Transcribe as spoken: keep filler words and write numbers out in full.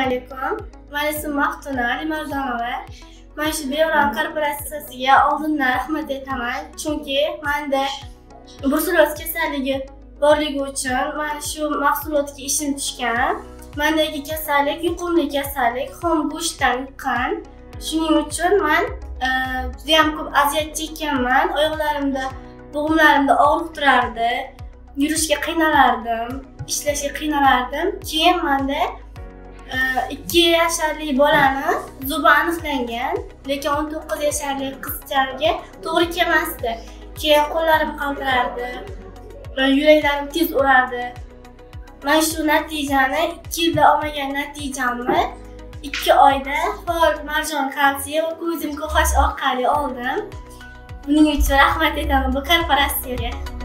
alaykum. Men ismim Maftuna Alimardonova. Men shu Bevran korporatsiyasiga oldindan rahmat aytaman, chunki menda bruselloz kasalligi borligi uchun men shu mahsulotga ishim tushgan. Mendagi kasallik yuqumli kasallik, xom go'shtdan yuqqan. Shuning uchun men juda ham ko'p aziyat chekkanman. Oyoqlarimda, bo'g'imlarimda og'riq turardi. Yurishga qiynalardim, ishlashga qiynalardim. Keyin menda ikki yasharli bolani zubi aniqlangan, lekin o'n to'qqiz yasharli qizchaga to'g'ri kelmasdi. Keyin qo'llarim qaltirardi, yuraklarim tez urardi. Men shu natijani ikki yilda olmagan natijamni ikki oyda faol marjon kalsiy va ko'zim ko'xash orqali oldim. Buning uchun rahmat aytaman bu korporatsiyaga.